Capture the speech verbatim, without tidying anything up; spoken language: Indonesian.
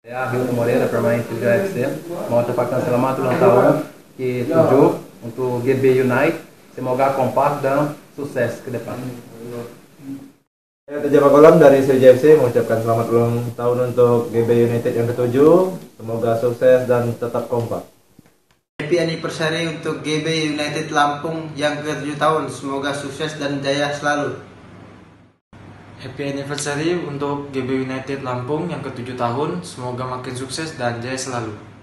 Saya Hilton Moreira, pemain tiga F C. Mau ucapkan selamat ulang tahun ke tujuh untuk G B United. Semoga kompak dan sukses ke depan. Saya Teja Makolam dari Sriwijaya F C mengucapkan selamat ulang tahun untuk G B United yang ketujuh. Semoga sukses dan tetap kompak. Happy anniversary untuk G B United Lampung yang ketujuh tahun. Semoga sukses dan jaya selalu. Happy anniversary untuk G B United Lampung yang ketujuh tahun. Semoga makin sukses dan jaya selalu.